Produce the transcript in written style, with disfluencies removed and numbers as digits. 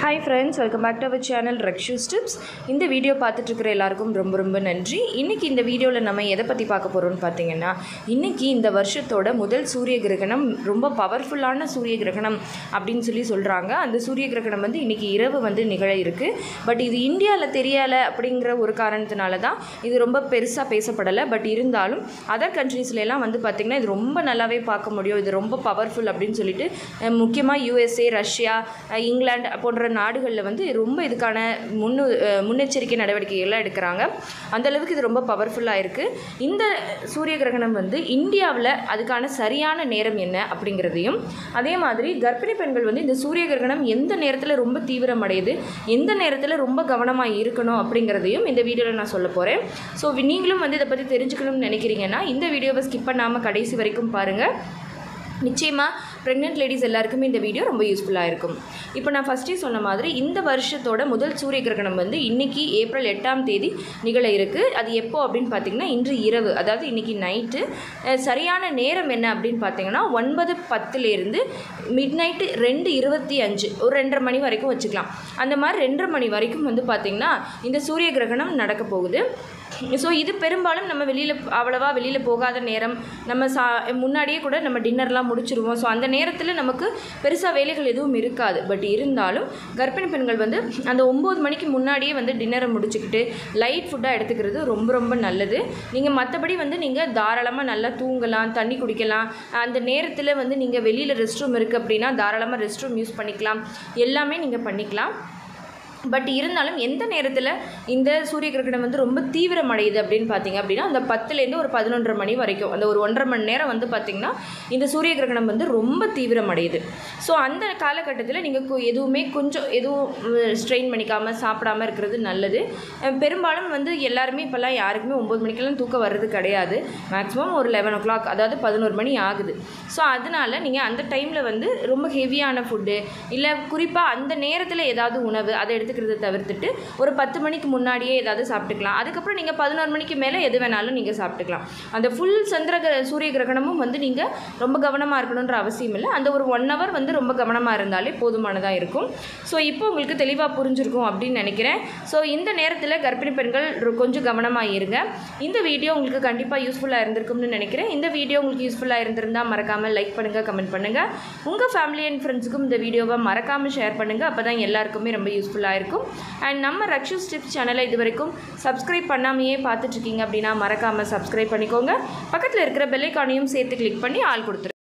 Hi friends, welcome back to our channel Rakshu's Tips. இந்த video பார்த்துட்டு இருக்கிற எல்லாருக்கும் ரொம்ப நன்றி. இன்னைக்கு இந்த வீடியோல நம்ம எதை பத்தி பார்க்க போறோம்னு பாத்தீங்கன்னா, இன்னைக்கு இந்த வருஷத்தோட முதல் சூரிய கிரகணம் ரொம்ப பவர்ஃபுல்லான சூரிய கிரகணம் அப்படினு சொல்றாங்க. அந்த சூரிய கிரகணம் வந்து இன்னைக்கு இரவு வந்து நிகழ இருக்கு. பட் இது இந்தியால தெரியல அப்படிங்கற ஒரு காரணத்தினால தான் இது ரொம்ப பெருசா பேசப்படல. பட் இருந்தாலும் அதர் கண்ட்ரீஸ்ல எல்லாம் வந்து பாத்தீங்கன்னா இது ரொம்ப நல்லாவே பார்க்க முடியும். இது ரொம்ப பவர்ஃபுல் அப்படினு சொல்லிட்டு முக்கியமா USA, ரஷ்யா, இங்கிலாந்து போன்ற நாடுகளில் வந்து ரொம்ப இதுக்கான முன்னெச்சரிக்கை நடவடிக்கைகள் எடுக்கிறாங்க. அந்த அளவுக்கு இது ரொம்ப பவர்ஃபுல்லாக இருக்குது. இந்த சூரிய கிரகணம் வந்து இந்தியாவில் அதுக்கான சரியான நேரம் என்ன அப்படிங்கிறதையும், அதே மாதிரி கர்ப்பிணி பெண்கள் வந்து இந்த சூரிய கிரகணம் எந்த நேரத்தில் ரொம்ப தீவிரமடையுது, எந்த நேரத்தில் ரொம்ப கவனமாக இருக்கணும் அப்படிங்கிறதையும் இந்த வீடியோவில் நான் சொல்ல போகிறேன். ஸோ நீங்களும் வந்து இதை பற்றி தெரிஞ்சுக்கணும்னு நினைக்கிறீங்கன்னா இந்த வீடியோவை ஸ்கிப் பண்ணாமல் கடைசி வரைக்கும் பாருங்கள். நிச்சயமாக ப்ரெக்னென்ட் லேடிஸ் எல்லாருக்குமே இந்த வீடியோ ரொம்ப யூஸ்ஃபுல்லாக இருக்கும். இப்போ நான் ஃபஸ்ட்டே சொன்ன மாதிரி இந்த வருஷத்தோட முதல் சூரிய கிரகணம் வந்து இன்றைக்கி ஏப்ரல் 8ஆம் தேதி நிகழ இருக்குது. அது எப்போ அப்படின்னு பார்த்தீங்கன்னா இன்று இரவு, அதாவது இன்றைக்கி நைட்டு. சரியான நேரம் என்ன அப்படின்னு பார்த்தீங்கன்னா 9:10 மிட் நைட்டு 2:25, ஒரு 2:30 மணி வரைக்கும் வச்சுக்கலாம். அந்த மாதிரி 2:30 மணி வரைக்கும் வந்து பார்த்திங்கன்னா இந்த சூரிய கிரகணம் நடக்க போகுது. ஸோ இது பெரும்பாலும் நம்ம வெளியில் போகாத நேரம். நம்ம முன்னாடியே கூட நம்ம டின்னர்லாம் முடிச்சிருவோம். ஸோ அந்த நேரத்தில் நமக்கு பெருசாக வேலைகள் எதுவும் இருக்காது. பட் இருந்தாலும் கர்ப்பிணி பெண்கள் வந்து அந்த 9 மணிக்கு முன்னாடியே வந்து டின்னரை முடிச்சுக்கிட்டு லைட் ஃபுட்டாக எடுத்துக்கிறது ரொம்ப நல்லது. நீங்கள் மற்றபடி வந்து நீங்கள் தாராளமாக நல்லா தூங்கலாம், தண்ணி குடிக்கலாம். அந்த நேரத்தில் வந்து நீங்கள் வெளியில் ரெஸ்ட் ரூம் இருக்குது அப்படின்னா தாராளமாக ரெஸ்ட் ரூம் யூஸ் பண்ணிக்கலாம். எல்லாமே நீங்கள் பண்ணிக்கலாம். பட் இருந்தாலும் எந்த நேரத்தில் இந்த சூரிய கிரகணம் வந்து ரொம்ப தீவிரமடையுது அப்படின்னு பார்த்தீங்க அப்படின்னா அந்த 10லேருந்து ஒரு 11:30 மணி வரைக்கும், அந்த ஒரு 1.5 மணி நேரம் வந்து பார்த்திங்கன்னா இந்த சூரிய கிரகணம் வந்து ரொம்ப தீவிரமடையுது. ஸோ அந்த காலகட்டத்தில் நீங்கள் எதுவும் ஸ்ட்ரெயின் பண்ணிக்காமல் சாப்பிடாமல் இருக்கிறது நல்லது. பெரும்பாலும் வந்து எல்லாருமே இப்போல்லாம் யாருக்குமே 9 மணிக்கெல்லாம் தூக்கம் வர்றது கிடையாது. மேக்ஸிமம் ஒரு 11 o'clock, அதாவது 11 மணி ஆகுது. ஸோ அதனால் நீங்கள் அந்த டைமில் வந்து ரொம்ப ஹெவியான ஃபுட்டு இல்லை குறிப்பாக அந்த நேரத்தில் ஏதாவது உணவு அதை எடுத்துக்கிறத தவிர்த்துட்டு ஒரு 10 மணிக்கு முன்னாடியே ஏதாவது சாப்பிட்டுக்கலாம். அதுக்கப்புறம் நீங்கள் 11 மணிக்கு மேலே எது வேணாலும் நீங்கள் சாப்பிட்டுக்கலாம். அந்த ஃபுல் சூரிய கிரகணமும் வந்து நீங்கள் ரொம்ப கவனமாக இருக்கணுன்ற அவசியம் இல்லை. அந்த ஒரு 1 hour வந்து ரொம்ப கவனமாக இருந்தாலே போதுமானதாக இருக்கும். ஸோ இப்போ உங்களுக்கு தெளிவாக புரிஞ்சிருக்கும் அப்படின்னு நினைக்கிறேன். ஸோ இந்த நேரத்தில் கர்ப்பிணி பெண்கள் கொஞ்சம் கவனமாக இருங்க. இந்த வீடியோ உங்களுக்கு கண்டிப்பாக யூஸ்ஃபுல்லாக இருந்திருக்கும்னு நினைக்கிறேன். இந்த வீடியோ உங்களுக்கு யூஸ்ஃபுல்லாக இருந்திருந்தால் மறக்காமல் லைக் பண்ணுங்கள், கமெண்ட் பண்ணுங்கள். உங்கள் ஃபேமிலி அண்ட் ஃப்ரெண்ட்ஸுக்கும் இந்த வீடியோவை மறக்காமல் ஷேர் பண்ணுங்கள். அப்போ தான் எல்லாருக்குமே ரொம்ப யூஸ்ஃபுல்லாக இருக்கும். அண்ட் நம்ம ரக்ஷூஸ் டிப்ஸ் சேனலை இது வரைக்கும் சப்ஸ்கிரைப் பண்ணாமையே பார்த்துட்ருக்கீங்க அப்படின்னா மறக்காமல் சப்ஸ்கிரைப் பண்ணிக்கோங்க. பக்கத்தில் இருக்கிற பெல் ஐகானையும் சேர்த்து கிளிக் பண்ணி ஆல் கொடுத்துருங்க.